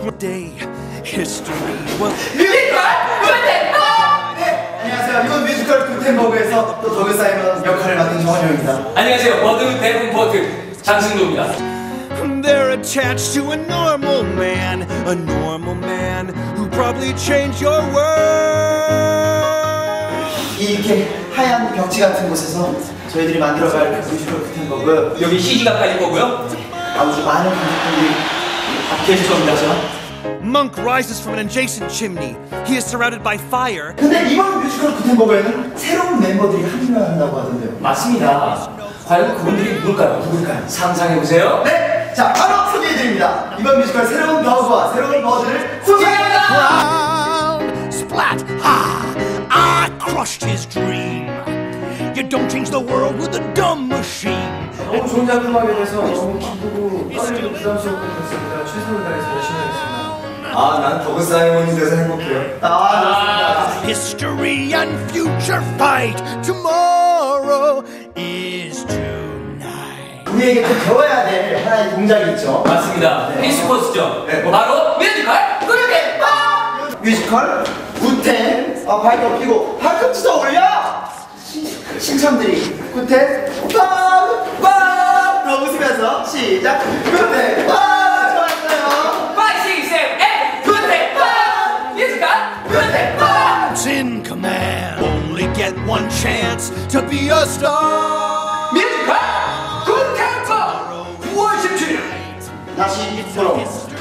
day history will. 뮤지컬 구텐버그! 네, 안녕하세요. 이번 뮤지컬 구텐버그에서 또 더그 사이먼 역할을 맡은 정원영입니다. 안녕하세요. 버드 대문포트 장승도입니다. They're attached to a normal man who probably changed your world. 이렇게 하얀 벽지 같은 곳에서 저희들이 만들어갈 뮤지컬 구텐버그, 여기 CG가 깔릴 거고요. 아주 많은 관객분들이 함께해 주셨습니다. Monk rises from an adjacent chimney. He is surrounded by fire. 근데 이번 뮤지컬 구텐버그에는 새로운 멤버들이 합류한다고 하던데요. 맞습니다. 과연 그분들이 누굴까요? 상상해보세요. 네! 자, 바로 소개해드립니다. 이번 뮤지컬 새로운 더그와 새로운 버드를 소개합니다! Ground splat. Ha! I crushed his dream. You don't change the world with a dumb machine. 너무 좋은 작품하게 돼서 너무 기쁘고 떨리고 부담스럽고 그렇습니다. 최선을 다해서 열심히 하겠습니다. 아, 난 더그 사이먼이 돼서 행복해요. History and future fight. Tomorrow is tonight. 우리에게 또 배워야 될 하나의 동작이 있죠. 맞습니다. 네. 필수코스죠. 네. 바로 뮤지컬 구텐버그! 뮤지컬 구텐, 발도 피고 팔꿈치도 올려! 신청들이 구텐 빡! 더 웃으면서 시작! 구텐 빡! 좋았어요! 5, 6, 7, 8! 구텐버그! 뮤지컬 구텐버그! In command. Only get one chance to be a star. 뮤지컬 구텐버그! 9월 17일 다시 돌아옵니다.